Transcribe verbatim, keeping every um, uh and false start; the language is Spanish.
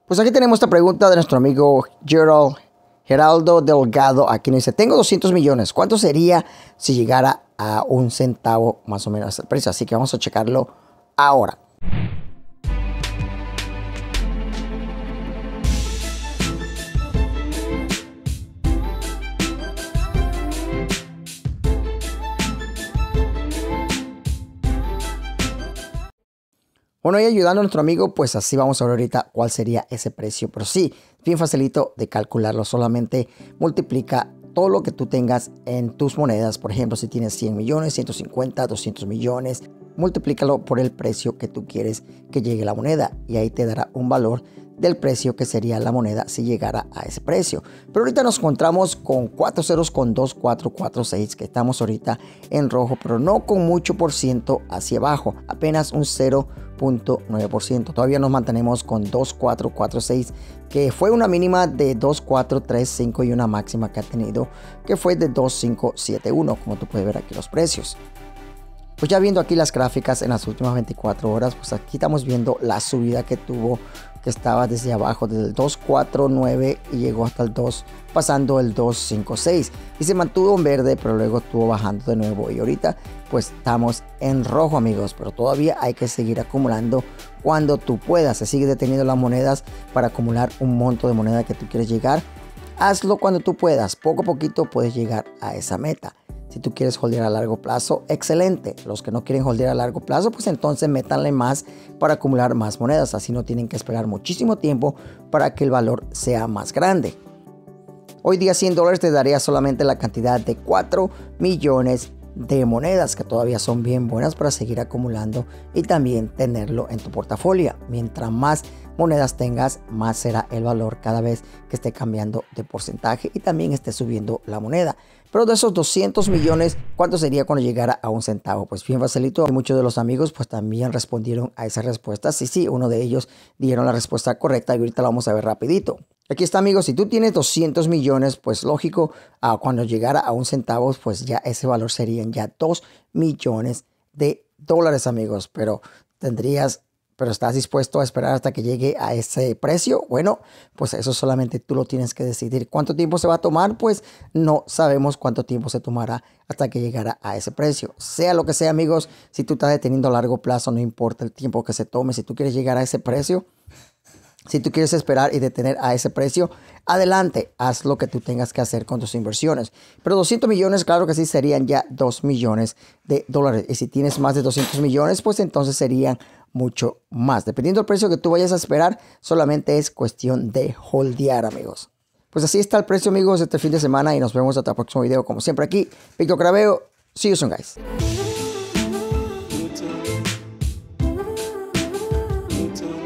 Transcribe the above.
Pues aquí tenemos esta pregunta de nuestro amigo Gerald, Geraldo Delgado. Aquí nos dice, tengo doscientos millones. ¿Cuánto sería si llegara a un centavo más o menos el precio? Así que vamos a checarlo ahora. Bueno, y ayudando a nuestro amigo, pues así vamos a ver ahorita cuál sería ese precio. Pero sí, bien facilito de calcularlo. Solamente multiplica todo lo que tú tengas en tus monedas. Por ejemplo, si tienes cien millones, ciento cincuenta, doscientos millones, multiplícalo por el precio que tú quieres que llegue la moneda. Y ahí te dará un valor del precio que sería la moneda si llegara a ese precio. Pero ahorita nos encontramos con cuatro ceros con dos cuatro cuatro seis, que estamos ahorita en rojo, pero no con mucho por ciento hacia abajo, apenas un cero punto nueve por ciento. Todavía nos mantenemos con dos cuatro cuatro seis, que fue una mínima de dos cuatro tres cinco y una máxima que ha tenido que fue de dos cinco siete uno, como tú puedes ver aquí los precios. Pues ya viendo aquí las gráficas en las últimas veinticuatro horas, pues aquí estamos viendo la subida que tuvo, que estaba desde abajo, desde el dos cuatro nueve y llegó hasta el dos, pasando el dos cinco seis. Y se mantuvo en verde, pero luego estuvo bajando de nuevo. Y ahorita pues estamos en rojo, amigos. Pero todavía hay que seguir acumulando cuando tú puedas. Se sigue deteniendo las monedas para acumular un monto de moneda que tú quieres llegar. Hazlo cuando tú puedas. Poco a poquito puedes llegar a esa meta. Si tú quieres holdear a largo plazo, excelente. Los que no quieren holdear a largo plazo, pues entonces métanle más para acumular más monedas. Así no tienen que esperar muchísimo tiempo para que el valor sea más grande. Hoy día cien dólares te daría solamente la cantidad de cuatro millones de monedas, que todavía son bien buenas para seguir acumulando y también tenerlo en tu portafolio. Mientras más monedas tengas, más será el valor cada vez que esté cambiando de porcentaje y también esté subiendo la moneda. Pero de esos doscientos millones, ¿cuánto sería cuando llegara a un centavo? Pues bien facilito. Muchos de los amigos pues también respondieron a esa respuesta. Sí, sí, uno de ellos dieron la respuesta correcta y ahorita la vamos a ver rapidito. Aquí está, amigos. Si tú tienes doscientos millones, pues lógico, uh, cuando llegara a un centavo, pues ya ese valor serían ya dos millones de dólares, amigos. Pero tendrías... Pero ¿estás dispuesto a esperar hasta que llegue a ese precio? Bueno, pues eso solamente tú lo tienes que decidir. ¿Cuánto tiempo se va a tomar? Pues no sabemos cuánto tiempo se tomará hasta que llegara a ese precio. Sea lo que sea, amigos, si tú estás deteniendo a largo plazo, no importa el tiempo que se tome. Si tú quieres llegar a ese precio, si tú quieres esperar y detener a ese precio, adelante, haz lo que tú tengas que hacer con tus inversiones. Pero doscientos millones, claro que sí, serían ya dos millones de dólares. Y si tienes más de doscientos millones, pues entonces serían mucho más. Dependiendo del precio que tú vayas a esperar, solamente es cuestión de holdear, amigos. Pues así está el precio, amigos, este fin de semana y nos vemos hasta el próximo video. Como siempre aquí, Víctor Craveo. See you soon, guys.